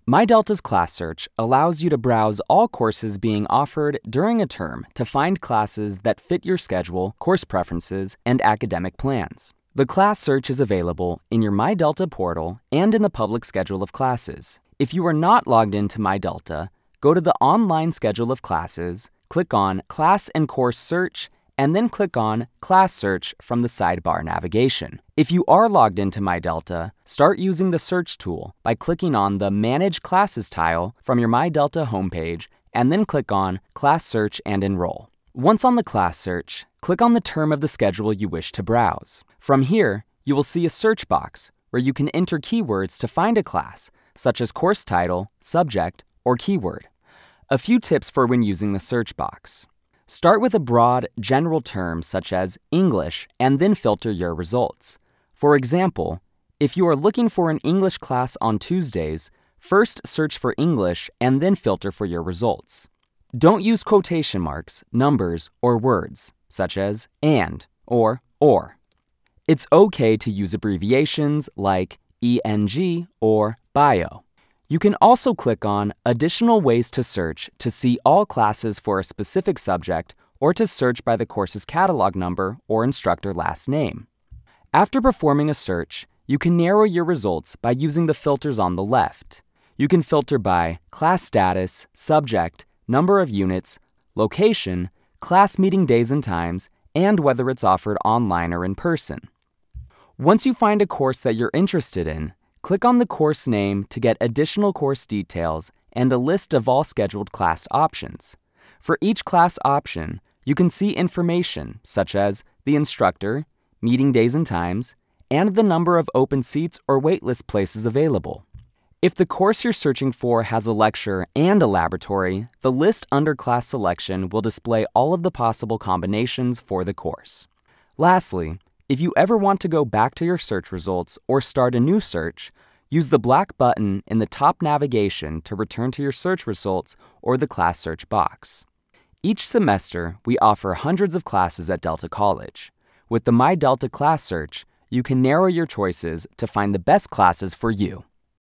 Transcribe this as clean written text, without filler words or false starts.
MyDelta's Class Search allows you to browse all courses being offered during a term to find classes that fit your schedule, course preferences, and academic plans. The Class Search is available in your MyDelta portal and in the public schedule of classes. If you are not logged into MyDelta, go to the online schedule of classes, click on Class and Course Search, and then click on Class Search from the sidebar navigation. If you are logged into MyDelta, start using the search tool by clicking on the Manage Classes tile from your MyDelta homepage and then click on Class Search and Enroll. Once on the Class Search, click on the term of the schedule you wish to browse. From here, you will see a search box where you can enter keywords to find a class, such as course title, subject, or keyword. A few tips for when using the search box. Start with a broad, general term such as English and then filter your results. For example, if you are looking for an English class on Tuesdays, first search for English and then filter for your results. Don't use quotation marks, numbers, or words, such as and or. It's okay to use abbreviations like ENG or bio. You can also click on Additional Ways to Search to see all classes for a specific subject or to search by the course's catalog number or instructor last name. After performing a search, you can narrow your results by using the filters on the left. You can filter by class status, subject, number of units, location, class meeting days and times, and whether it's offered online or in person. Once you find a course that you're interested in, click on the course name to get additional course details and a list of all scheduled class options. For each class option, you can see information such as the instructor, meeting days and times, and the number of open seats or waitlist places available. If the course you're searching for has a lecture and a laboratory, the list under class selection will display all of the possible combinations for the course. Lastly, if you ever want to go back to your search results or start a new search, use the black button in the top navigation to return to your search results or the class search box. Each semester, we offer hundreds of classes at Delta College. With the MyDelta Class Search, you can narrow your choices to find the best classes for you.